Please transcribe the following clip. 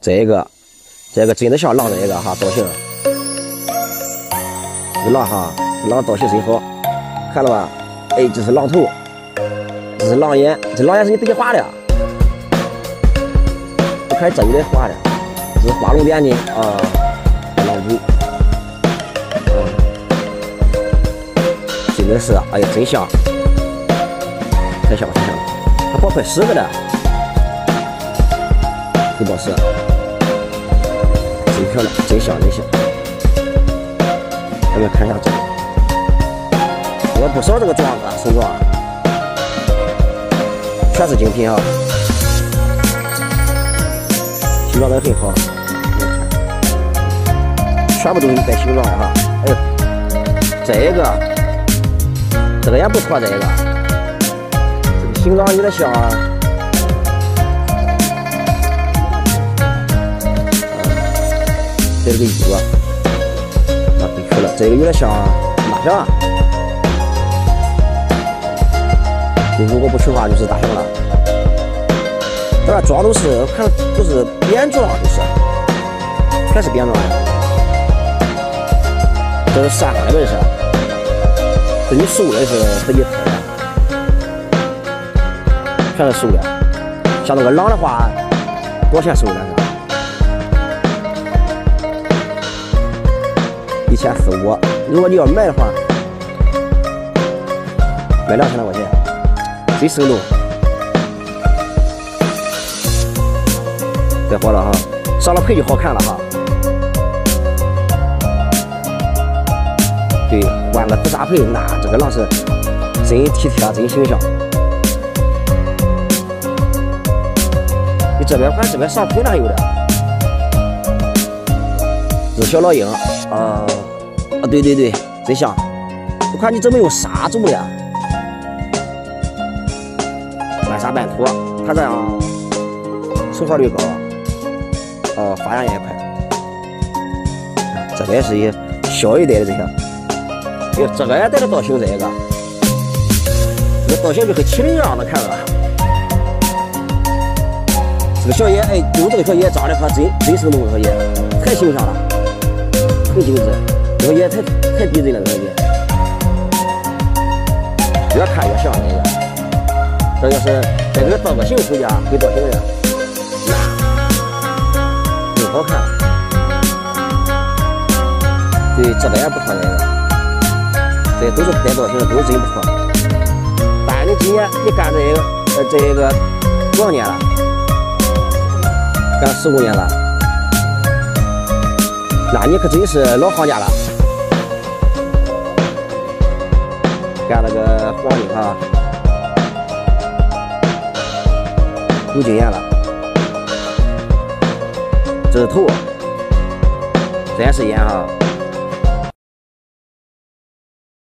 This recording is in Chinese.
这个真的像狼这个哈造型，这狼哈，狼造型真好，看了吧？哎，这是狼头，这是狼眼，这狼眼是你自己画的。我看这有点画的，这是画龙点睛啊，狼骨，真的是，哎呀，真像，太像了，太像了，还包块10个的，黑宝石，真漂亮，真像，真像。咱们看一下这个，有不少这个装子手装，全是精品啊，形状都很好，全部都是带形状的哈。哎呦，这个也不错，这个形状有点像这个衣服啊，对出了，这个有点像大象。如果不纯化就是大象了。这边装都是，我看都是扁装，就是全是扁装的。这是3个那个是，这你熟的是自己拍的，全是熟的。像那个狼的话，多少钱收的是？1445，如果你要买的话，卖2000多块钱，真生动。别火了哈，上了配就好看了哈。对，换个紫砂配，那这个狼是真体贴，真形象。你这边看这边上配还有的，这是小老鹰啊。对对对，真像。我看你这没有沙种的，半沙半土，它这样成活率高，发芽也快。这个也是一小一点的这些，哟，这个也带着造型，这个造型就和麒麟一样的，看着吧。这个小野，哎，用这个小野长得可真生动，这个野太形象了，很精致。这个也太逼真了，这个也越看越像这个。这个是在这个造个型出家会造型的，很好看。对，这个也不错，这个都是带造型的，都是真不错。当然，你今年你干这个多少年了？干15年了，那你可真是老行家了。干那个黄金啊有经验了。这是头，这也是眼啊。